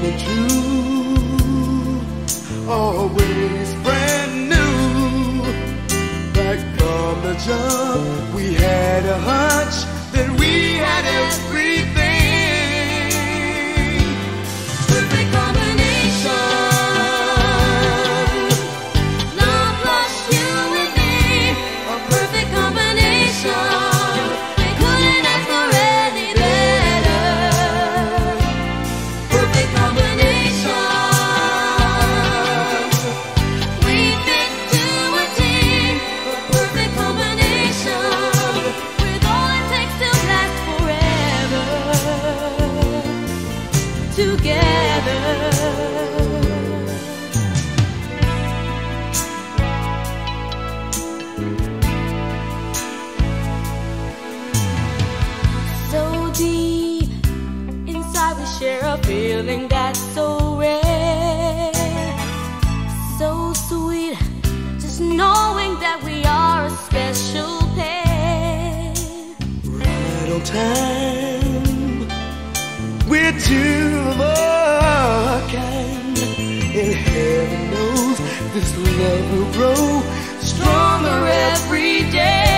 and true, always brand new. Right from the jump, we had a hunch that we had everything. Perfect combination. Love plus you and me, a perfect combination. We couldn't ask for any better. Perfect combination. We fit to a team, a perfect combination. With all it takes to last forever together. So deep inside we share a feeling that's so rare, so sweet, just knowing that we are a special pair. Right on time, we're two of a kind, and heaven knows this love will grow stronger every day.